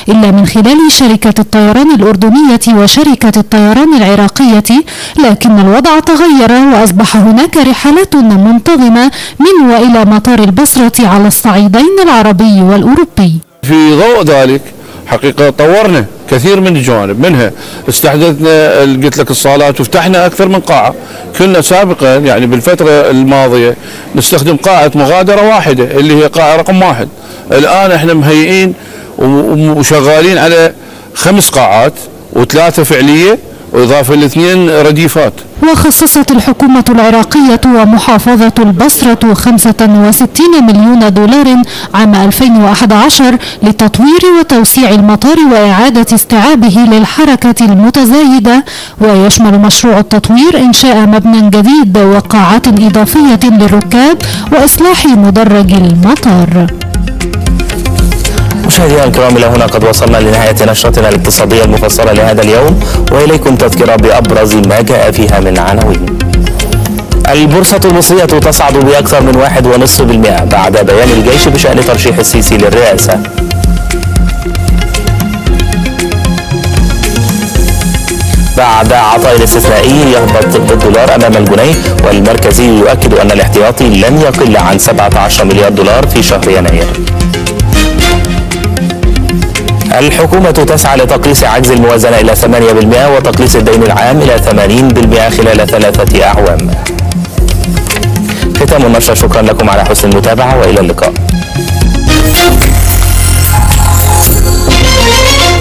إلا من خلال شركة الطيران الأردنية وشركة الطيران العراقية، لكن الوضع تغير وأصبح هناك رحلات منتظمة من وإلى مطار البصرة على الصعيدين العربي والأوروبي. في ضوء ذلك حقيقة طورنا كثير من الجوانب، منها استحدثنا قلت لك الصالات وفتحنا أكثر من قاعة. كنا سابقا يعني بالفترة الماضية نستخدم قاعة مغادرة واحدة اللي هي قاعة رقم 1. الآن احنا مهيئين وشغالين على 5 قاعات و3 فعلية وإضافة ل2 رديفات. وخصصت الحكومة العراقية ومحافظة البصرة 65 مليون دولار عام 2011 لتطوير وتوسيع المطار وإعادة استيعابه للحركة المتزايدة، ويشمل مشروع التطوير إنشاء مبنى جديد وقاعات إضافية للركاب وإصلاح مدرج المطار. مشاهدينا الكرام، إلى هنا قد وصلنا لنهاية نشرتنا الاقتصادية المفصلة لهذا اليوم، وإليكم تذكرة بأبرز ما جاء فيها من عناوين. البورصة المصرية تصعد بأكثر من 1.5% بعد بيان الجيش بشأن ترشيح السيسي للرئاسة. بعد عطاء استثنائي يهبط الدولار أمام الجنيه، والمركزي يؤكد أن الاحتياطي لن يقل عن 17 مليار دولار في شهر يناير. الحكومة تسعى لتقليص عجز الموازنة إلى 8% وتقليص الدين العام إلى 80% خلال 3 أعوام. ختام النشرة، شكرا لكم على حسن المتابعة وإلى اللقاء.